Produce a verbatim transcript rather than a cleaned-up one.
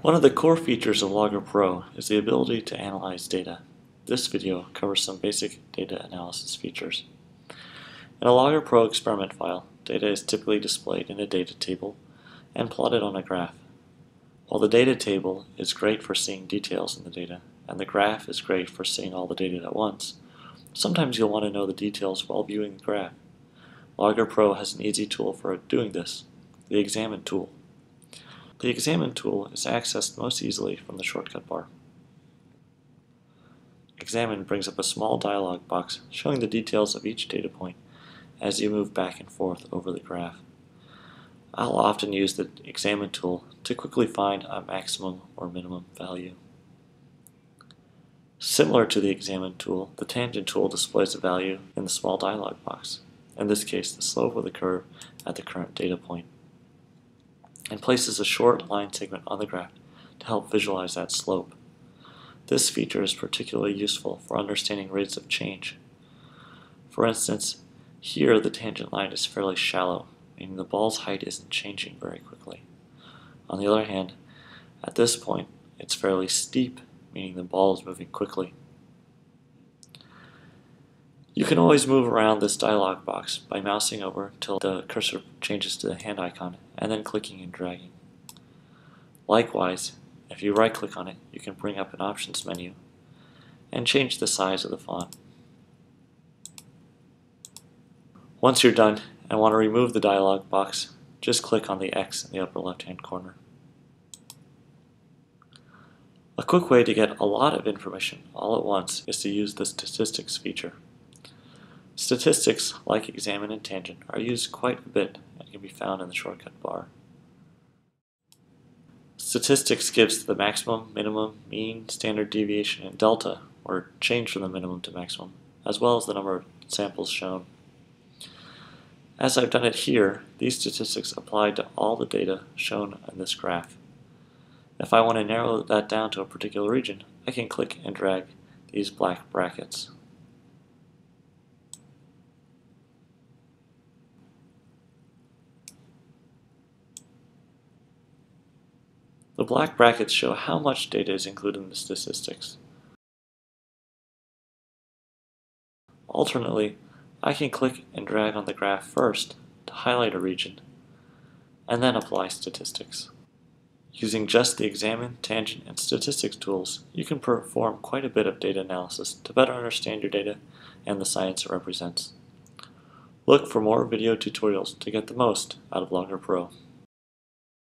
One of the core features of Logger Pro is the ability to analyze data. This video covers some basic data analysis features. In a Logger Pro experiment file, data is typically displayed in a data table and plotted on a graph. While the data table is great for seeing details in the data, and the graph is great for seeing all the data at once, sometimes you'll want to know the details while viewing the graph. Logger Pro has an easy tool for doing this, the Examine tool. The Examine tool is accessed most easily from the shortcut bar. Examine brings up a small dialog box showing the details of each data point as you move back and forth over the graph. I'll often use the Examine tool to quickly find a maximum or minimum value. Similar to the Examine tool, the Tangent tool displays a value in the small dialog box, in this case the slope of the curve at the current data point, and places a short line segment on the graph to help visualize that slope. This feature is particularly useful for understanding rates of change. For instance, here the tangent line is fairly shallow, meaning the ball's height isn't changing very quickly. On the other hand, at this point, it's fairly steep, meaning the ball is moving quickly. You can always move around this dialog box by mousing over until the cursor changes to the hand icon and then clicking and dragging. Likewise, if you right-click on it, you can bring up an options menu and change the size of the font. Once you're done and want to remove the dialog box, just click on the X in the upper left-hand corner. A quick way to get a lot of information all at once is to use the Statistics feature. Statistics, like Examine and Tangent, are used quite a bit and can be found in the shortcut bar. Statistics gives the maximum, minimum, mean, standard deviation, and delta, or change from the minimum to maximum, as well as the number of samples shown. As I've done it here, these statistics apply to all the data shown in this graph. If I want to narrow that down to a particular region, I can click and drag these black brackets. The black brackets show how much data is included in the statistics. Alternately, I can click and drag on the graph first to highlight a region, and then apply statistics. Using just the Examine, Tangent, and Statistics tools, you can perform quite a bit of data analysis to better understand your data and the science it represents. Look for more video tutorials to get the most out of Logger Pro.